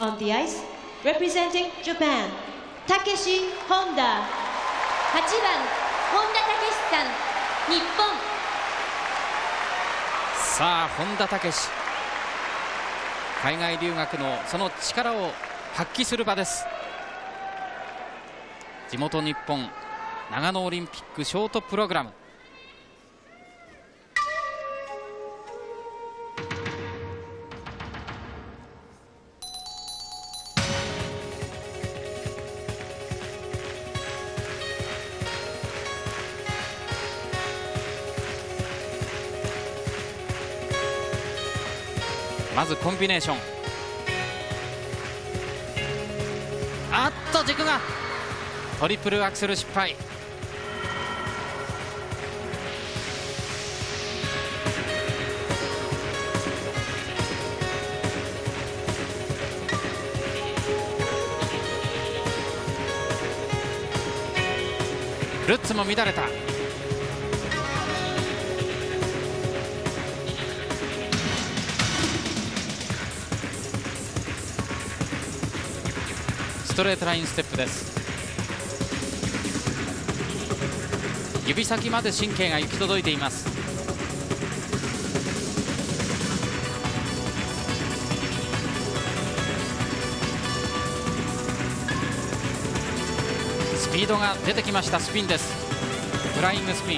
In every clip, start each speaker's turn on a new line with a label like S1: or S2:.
S1: On the ice, representing Japan, Takeshi Honda。
S2: 8番本田武史さん、日本。
S3: さあ本田武史、海外留学のその力を発揮する場です。地元日本長野オリンピックショートプログラム。まずコンビネーション、あっと軸がトリプルアクセル失敗。ルッツも乱れた。ストレートラインステップです。指先まで神経が行き届いています。スピードが出てきました。スピンです。フライングスピン。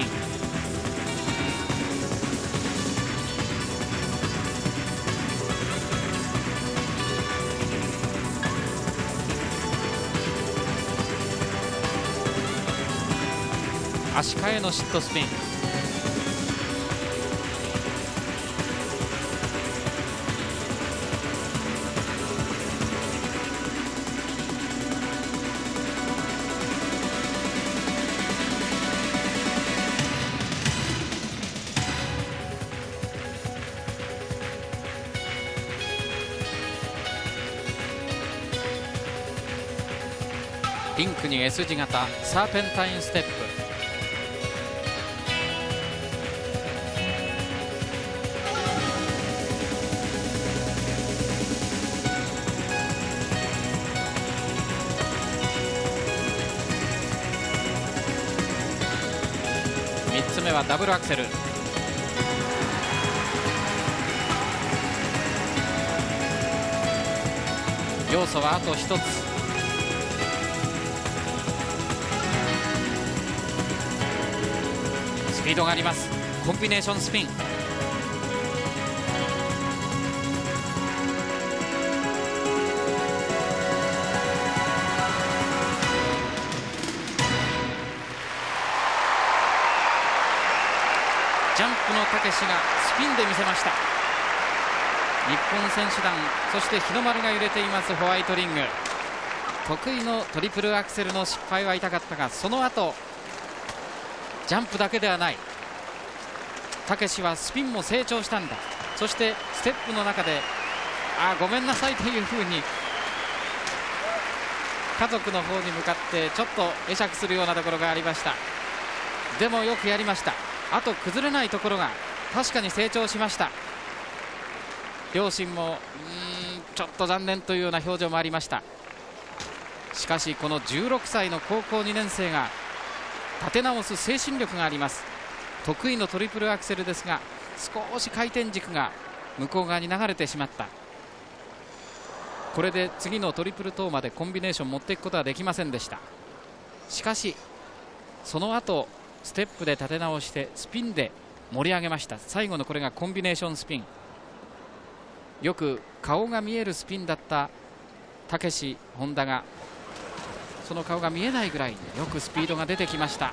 S3: 足換えのシットスピン。リンクに S 字型サーペンタインステップ。3つ目はダブルアクセル。要素はあと1つ。スピードがあります。コンビネーションスピン。ジャンプのたけしがスピンで見せました。日本選手団、そして日の丸が揺れていますホワイトリング。得意のトリプルアクセルの失敗は痛かったが、その後ジャンプだけではない、たけしはスピンも成長したんだ。そしてステップの中でごめんなさいというふうに家族の方に向かってちょっと会釈するようなところがありました。でもよくやりました。あと崩れないところが確かに成長しました。両親もちょっと残念というような表情もありました。しかしこの16歳の高校2年生が立て直す精神力があります。得意のトリプルアクセルですが、少し回転軸が向こう側に流れてしまった。これで次のトリプルトーまでコンビネーション持っていくことはできませんでした。しかしその後ステップで立て直してスピンで盛り上げました。最後のこれがコンビネーションスピン。よく顔が見えるスピンだったたけし本田が、その顔が見えないぐらいによくスピードが出てきました。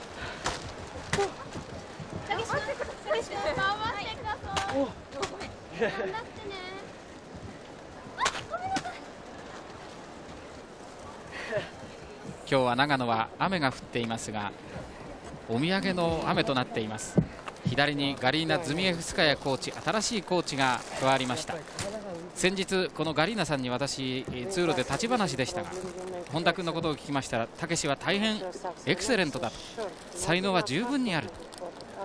S3: 今日は長野は雨が降っていますが、お土産の雨となっています。左にガリーナ・ズミエフスカヤコーチ、新しいコーチが加わりました。先日このガリーナさんに私通路で立ち話でしたが、本田君のことを聞きましたら、たけしは大変エクセレントだと、才能は十分にあると。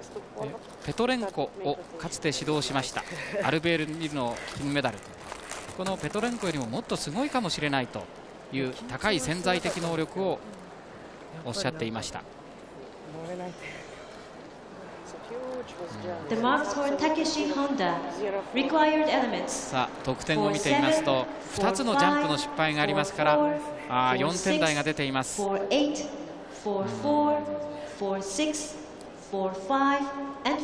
S3: ペトレンコをかつて指導しました。アルベールビルの金メダル。 このペトレンコよりももっとすごいかもしれないという高い潜在的能力をおっしゃっていました。
S1: The marks for Takeshi Honda required elements
S3: さあ得点を見てみますと2つのジャンプの失敗がありますから4点台が出ています。
S1: 4-8、4-4、4-6、4-5 and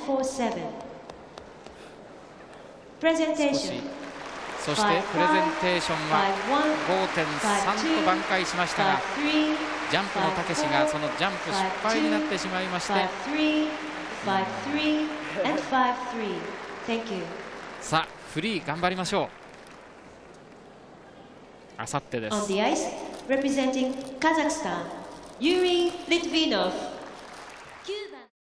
S1: 4-7。Presentation。
S3: そしてプレゼンテーションは 5.3 と挽回しましたが、ジャンプのたけしがそのジャンプ失敗になってしまいまして、さあフリー頑張りましょう。あさってです。
S1: On the ice, representing Kazakhstan, Yuri Litvinov。